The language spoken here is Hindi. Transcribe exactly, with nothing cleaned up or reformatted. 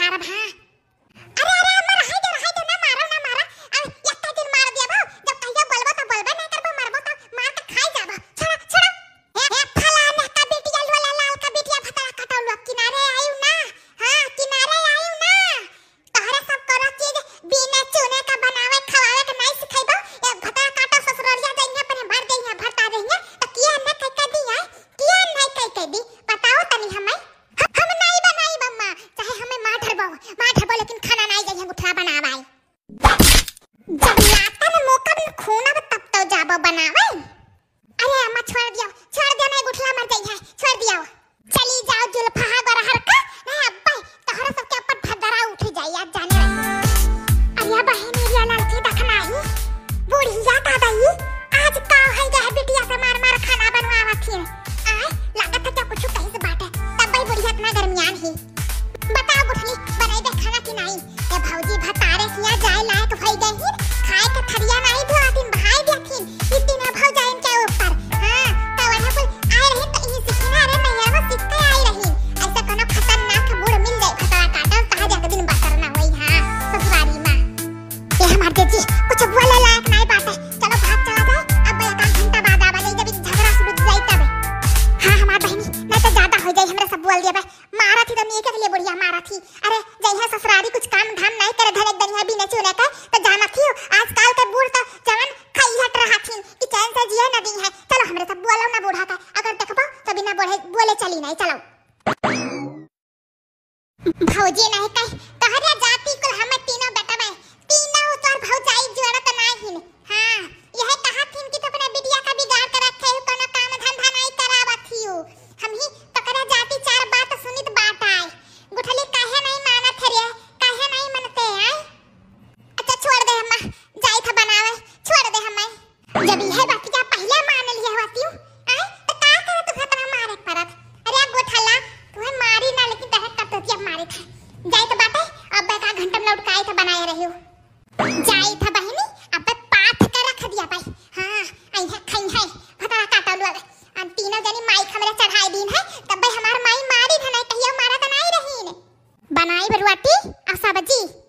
मारब हां। अरे अरे मर हाय दे हाय दे ना मारो ना मारो। अब एकटा दिन मार देबो जब कहियो बोलबो त बोलबे नहीं करबो मरबो त मार के खाई जाबो। छोड़ा छोड़ा हे हे फलाना का बेटिया वाला लाल का बेटिया भता कटौलवा किनारे आयु ना। हां किनारे आयु ना। तोहरे सब करो चीज बिना चुने का बनावे खवावे के नहीं सिखाइबो। ए भता काटो ससुररिया जइया पर भर देइया भरता देइया त किया न कह कह दी है किया नहीं कह कह दी बताओ तनी हमें। हम नहीं बनाई बम्मा चाहे हमें मार धरबो मार धरबो लेकिन खाना नहीं जइया गुठला बनावे। जब लाता न मौका में खून अब तब तो जाबो बनावे। अरे अम्मा छोड़ दियो छोड़ दियो नहीं गुठला मर जाई है छोड़ दियो। चली जाओ जुल्फा गरहर का नहीं अब्बा तोहरा सब के ऊपर भदरा उठ जाई आज जाने। अरे बहन रिया लड़की देखना ही बुढ़िया का दई आज का है गए बिटिया से मार मार खाना बनवावा थी। आय लागत है क्या कुछ कहीं से बाटे तब भाई बुढ़िया इतना गर्मियान ही। बताओ बुढ़नी बनाई खाना कि नहीं। ए भौजी भतारे किया जाए लायक भई गई ही खाए के थरिया नहीं धोतिन भाई देखिन इतने भौ जाइन के ऊपर। हां तो वहां पर आए रही तो ई सिखना रे मैया वो सीखते आई रही ऐसा कोनो खतरनाक बूढ़ मिल जाए भतवा काटल कहा जाके दिन बसर ना होई। हां ससुरारी मां ये हमार जी कुछ बोले लायक नहीं बाटे चलो भाग चला जाए अब एक घंटा बाद आवा नहीं जब झगड़ा शुरू हो जाई तब। हां हमार बहनी नहीं तो ज्यादा हो जाए हमरा सब बोल दिया मारा थी तो मैं के लिए बुढ़िया मारा थी। अरे जइहा ससुरारी कुछ काम धाम नहीं करे धरे दनिया बिना चुने का तो जाना थी आजकल के बूढ़ तो जवान खाई हट रहा थी कि चैन से जिए ना दी है। चलो हमरे सब बोलो ना बूढ़ा का अगर देखबो तो बिना बोले बोले चली नहीं चलो। भौजी नहीं कह तोहरे जाति कुल हम तीनों बेटा में तीनों तोर भौजाई जोड़ा तो नहीं। हां यह कहा थी कि तो अपना बिटिया का बिगाड़ कर रखे हो कोनो काम धंधा नहीं करावत थी। हम ही तकरा जाति चार बात सुनित बात आए गुठली काहे नहीं मानत रे काहे नहीं मनते हैं। अच्छा छोड़ दे अम्मा जाई था बनावे छोड़ दे हमें जब यह बात क्या पहले मान लिया होती हूं आए तो का करे तू अपना मारे परत। अरे गुठला तू मारी ना लेकिन तह कत जब मारे था जाई तो बाटे अब का घंटा में लौट काई था बनाए रही हो जाई था बहनी अब पाथ कर रख दिया भाई। हां आई है खाई है भतरा काटल वाला हम तीनों जनी माई हमरा चढ़ाई दिन है तब भाई हमार माई मारी था नहीं कहियो मारा तो नहीं रही ने बनाई बरुआटी आ सब्जी।